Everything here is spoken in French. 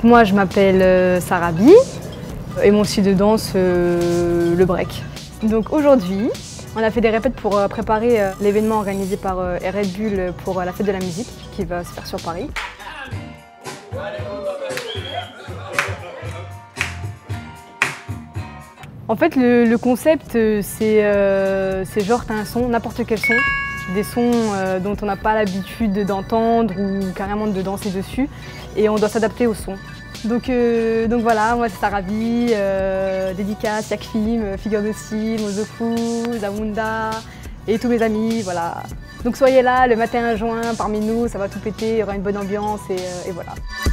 moi je m'appelle Sarabi et mon style de danse le break. Donc aujourd'hui on a fait des répètes pour préparer l'événement organisé par Red Bull pour la fête de la musique qui va se faire sur Paris. En fait le concept c'est genre t'as un son, n'importe quel son, des sons dont on n'a pas l'habitude d'entendre ou carrément de danser dessus et on doit s'adapter au son. Donc voilà, moi c'est Sarabi, dédicace, Yakfim, Figure de style, Mozofou, Zamunda et tous mes amis, voilà. Donc soyez là le 21 juin parmi nous, ça va tout péter, il y aura une bonne ambiance et voilà.